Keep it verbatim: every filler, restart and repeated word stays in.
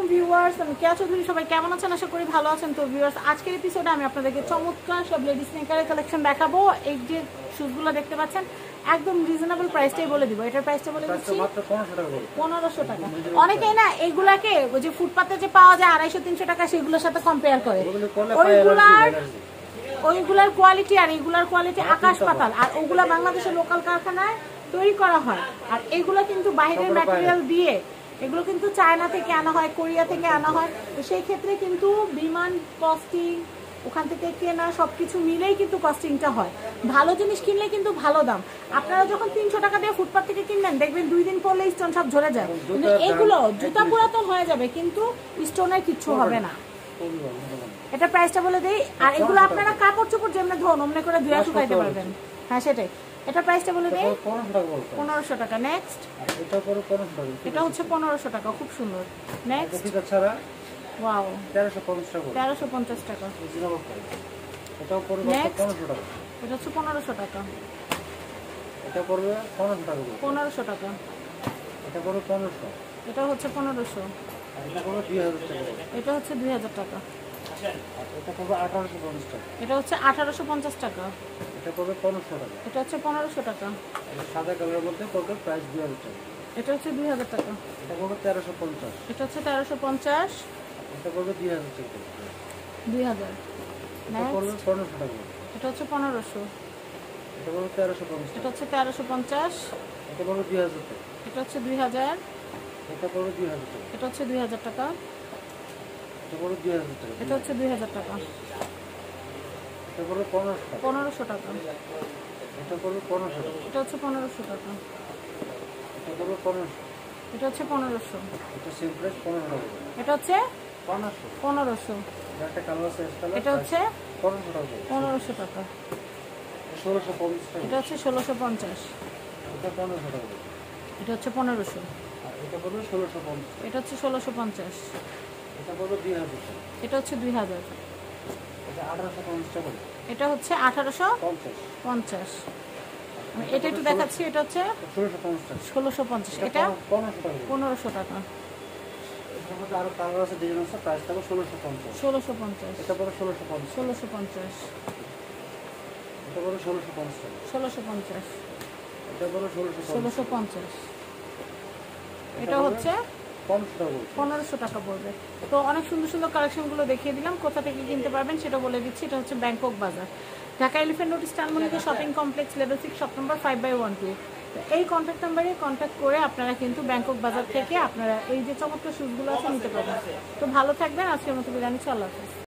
Viewers, আমি কেয়া চৌধুরী। সবাই কেমন আছেন? আশা করি ভালো আছেন। তো ভিউয়ার্স, আজকের এপিসোডে আমি আপনাদেরকে চমৎকার সব লেডিস স্নিকারের কালেকশন দেখাবো। এই যে শুজগুলো দেখতে পাচ্ছেন একদম রিজনেবল প্রাইসটাই বলে দিব। এটার প্রাইসটা বলে দিচ্ছি পনেরোশো টাকা। অনেকেই না এইগুলাকে ওই যে ফুটপাতে যে পাওয়া যায় আড়াইশো তিনশো টাকা সেগুলোর সাথে কম্পেয়ার করে। ওইগুলার ওইগুলার কোয়ালিটি আর এইগুলার কোয়ালিটি আকাশ পাতাল। আর ওগুলা বাংলাদেশের লোকাল কারখানায় তৈরি করা হয়। আর এগুলো কিন্তু বাইরের ম্যাটেরিয়াল দিয়ে, এগুলো কিন্তু চায়না থেকে আনা হয়, কোরিয়া থেকে আনা হয়। তো সেই ক্ষেত্রে কিন্তু বিমান কস্টিং, ওখান থেকে কেনা সবকিছু মিলেই কিন্তু কস্টিংটা হয়। ভালো জিনিস কিনলে কিন্তু ভালো দাম। আপনারা যখন তিনশো টাকা দিয়ে ফুটপাত থেকে কিনবেন দেখবেন দুই দিন পরলে স্টোন সব ঝরে যায়। কিন্তু এগুলো জুতা পুরাতন হয়ে যাবে কিন্তু স্টোনের কিচ্ছু হবে না। এটা প্রাইসটা বলে দেই। আর এগুলো আপনারা কাপড় চোপড় যেমনি ধোন অমনি করে ধুয়ে শুকাইতে পারবেন। হ্যাঁ সেটাই। এটা প্রাইসটা বলে দেই পনেরোশো টাকা। নেক্সট এটা হচ্ছে পনেরোশো টাকা, খুব সুন্দর। নেক্সট ওয়াও তেরোশো পঞ্চাশ টাকা। এটা হচ্ছে পনেরোশো টাকা। পনেরোশো টাকা। এটা হচ্ছে পনেরোশো। এটা হচ্ছে দুই হাজার টাকা। এটা হচ্ছে আঠারোশো পঞ্চাশ টাকা। এটা হচ্ছে পনেরোশো টাকা। সাদা কালারের মধ্যে পড়বে প্রাইস দুই হাজার টাকা। এটা হচ্ছে দুই হাজার টাকা। এটা পড়বে তেরোশো পঞ্চাশ। এটা হচ্ছে তেরোশো পঞ্চাশ। এটা পড়বে দুই হাজার টাকা। দুই হাজার। এটা পড়বে পনেরোশো টাকা। এটা হচ্ছে পনেরোশো। এটা পড়বে তেরোশো পঞ্চাশ। এটা হচ্ছে তেরোশো পঞ্চাশ। এটা পড়বে দুই হাজার টাকা। এটা হচ্ছে দুই হাজার। এটা পড়বে দুই হাজার টাকা। এটা হচ্ছে দুই হাজার টাকা। এটা পড়বে দুই হাজার টাকা। এটা হচ্ছে দুই হাজার টাকা। এটা পড়বে পনেরোশো টাকা। পনেরোশো টাকা। এটা পড়বে পনেরোশো টাকা। এটা হচ্ছে পনেরোশো টাকা। এটা পড়বে পনেরোশো। এটা হচ্ছে পনেরোশো। এটা সেম প্রাইস পনেরো টাকা। এটা হচ্ছে পনেরোশো। পনেরোশো। একটা কালার আছে কালার। এটা হচ্ছে পনেরোশো টাকা। পনেরোশো টাকা। ষোলোশো পঞ্চাশ টাকা। এটা হচ্ছে ষোলোশো পঞ্চাশ। এটা পনেরোশো টাকা। এটা হচ্ছে পনেরোশো। আর এটা পড়বে ষোলোশো পঞ্চাশ। এটা হচ্ছে ষোলোশো পঞ্চাশ। এটা পড়বে দুই হাজার টাকা। এটা হচ্ছে দুই হাজার। এটা আঠারোশো পঞ্চাশ টাকা। এটা হচ্ছে আঠারোশো পঞ্চাশ। পঞ্চাশ। আমি এটা একটু দেখাচ্ছি। এটা হচ্ছে ষোলোশো পঞ্চাশ। ষোলোশো পঞ্চাশ। এটা পনেরোশো টাকা। পনেরোশো টাকা। এটার মধ্যে আরো কালার আছে, ডিজাইন আছে, প্রাইস থাকবে ষোলোশো পঞ্চাশ। ষোলোশো পঞ্চাশ। এটা পড়বে ষোলোশো পঞ্চাশ। ষোলোশো পঞ্চাশ। এটা পড়বে ষোলোশো পঞ্চাশ টাকা। ষোলোশো পঞ্চাশ। এটা পড়বে ষোলোশো ষোলোশো পঞ্চাশ। এটা হচ্ছে পনেরোশো টাকা। পনেরোশো টাকা পড়বে। তো অনেক সুন্দর সুন্দর কালেকশনগুলো দেখিয়ে দিলাম। কোথা থেকে কিনতে পারবেন সেটা বলে দিচ্ছি। এটা হচ্ছে Bangkok Bazar, Dhaka Elephant Road স্টানমনিতে shopping complex, level six, shop number five by one two. তো এই কন্ট্যাক্ট নাম্বারে কন্ট্যাক্ট করে আপনারা কিন্তু ব্যাংকক বাজার থেকে আপনারা এই যে চমৎকার শুজগুলো আছে নিতে পারবেন। তো ভালো থাকবেন। আজকের মতো বিদায় নিচ্ছি। আল্লাহ হাফেজ।